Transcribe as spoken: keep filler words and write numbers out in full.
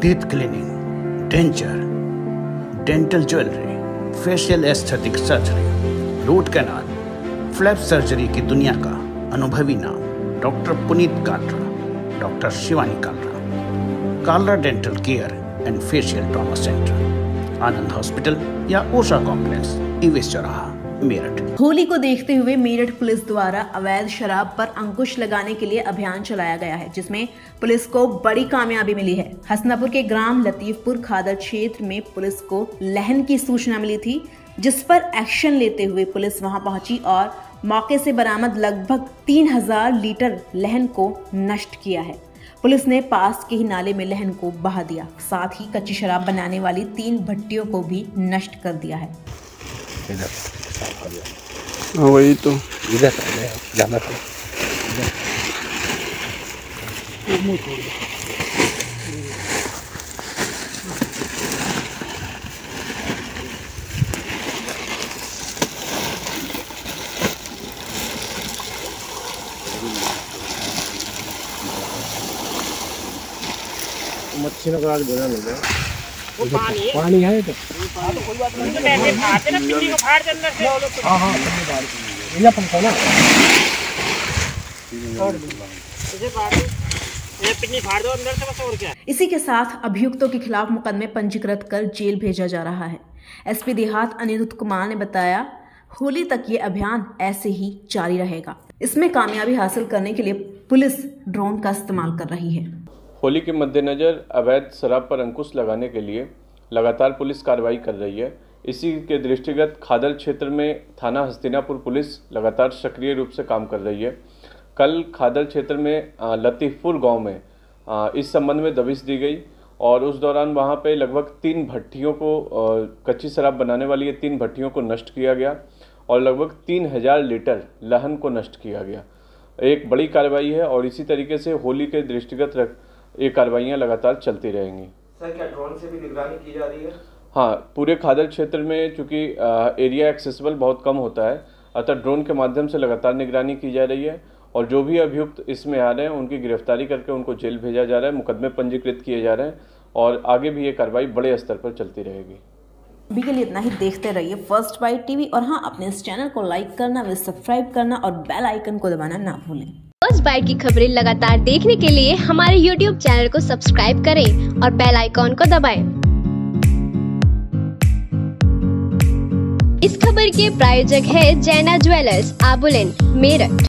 Teeth cleaning, denture, dental jewellery, facial aesthetic surgery, root canal, flap surgery की दुनिया का अनुभवी नाम doctor Puneet Kalra, doctor Shivani Kalra. Kalra dental care and facial trauma centre, Anand hospital या Osha complex, ईवेस चौराहा, मेरठ। होली को देखते हुए मेरठ पुलिस द्वारा अवैध शराब पर अंकुश लगाने के लिए अभियान चलाया गया है, जिसमें पुलिस को बड़ी कामयाबी मिली है। हसनापुर के ग्राम लतीफपुर खादर क्षेत्र में पुलिस को लहन की सूचना मिली थी, जिस पर एक्शन लेते हुए पुलिस वहां पहुंची और मौके से बरामद लगभग तीन हजार लीटर लहन को नष्ट किया है। पुलिस ने पास के ही नाले में लहन को बहा दिया, साथ ही कच्ची शराब बनाने वाली तीन भट्टियों को भी नष्ट कर दिया है। हाँ वही तो इधर जाना था। मच्छी का आग देना नहीं है। वो पानी है, पानी है तो हाँ, तो कोई बात नहीं। तो पैसे फाड़ते ना, पिंडी को फाड़ दे अंदर से। हाँ हाँ पिंडी फाड़ दे। ये पंखा ना इसे फाड़ दो, ये पिंडी फाड़ दो अंदर से, बस और क्या। इसी के साथ अभियुक्तों के खिलाफ मुकदमे पंजीकृत कर जेल भेजा जा रहा है। एसपी देहात अनिरुद्ध कुमार ने बताया, होली तक ये अभियान ऐसे ही जारी रहेगा। इसमें कामयाबी हासिल करने के लिए पुलिस ड्रोन का इस्तेमाल कर रही है। होली के मद्देनज़र अवैध शराब पर अंकुश लगाने के लिए लगातार पुलिस कार्रवाई कर रही है। इसी के दृष्टिगत खादर क्षेत्र में थाना हस्तिनापुर पुलिस लगातार सक्रिय रूप से काम कर रही है। कल खादर क्षेत्र में लतीफपुर गांव में इस संबंध में दबिश दी गई और उस दौरान वहां पे लगभग तीन भट्टियों को, कच्ची शराब बनाने वाली ये तीन भट्टियों को नष्ट किया गया और लगभग तीन हजार लीटर लहन को नष्ट किया गया। एक बड़ी कार्रवाई है और इसी तरीके से होली के दृष्टिगत रख ये कार्रवाइयाँ लगातार चलती रहेंगी। सर, क्या ड्रोन से भी निगरानी की जा रही है? हाँ, पूरे खादर क्षेत्र में चूँकि एरिया एक्सेसिबल बहुत कम होता है, अतः ड्रोन के माध्यम से लगातार निगरानी की जा रही है और जो भी अभियुक्त इसमें आ रहे हैं उनकी गिरफ्तारी करके उनको जेल भेजा जा रहा है, मुकदमे पंजीकृत किए जा रहे हैं और आगे भी ये कार्रवाई बड़े स्तर पर चलती रहेगी। अभी के लिए इतना ही। देखते रहिए फर्स्ट बाइट टीवी और हाँ, अपने इस चैनल को लाइक करना, वे सब्सक्राइब करना और बेल आइकन को दबाना ना भूलें। फर्स्ट बाइट की खबरें लगातार देखने के लिए हमारे यूट्यूब चैनल को सब्सक्राइब करें और बेल आइकॉन को दबाएं। इस खबर के प्रायोजक है जैना ज्वेलर्स, आबुलेन, मेरठ।